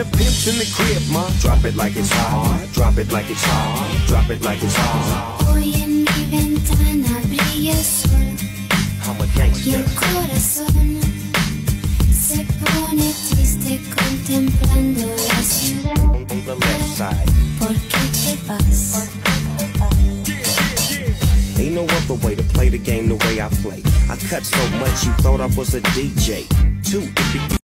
the pimps in the crib, ma. Drop it like it's hard, drop it like it's hard, drop it like it's hard. Hoy en mi ventana brilla el sol y el corazón se pone triste contemplando la ciudad. ¿Por qué te vas? Ain't no other way to play the game the way I play. I cut so much you thought I was a DJ. Too.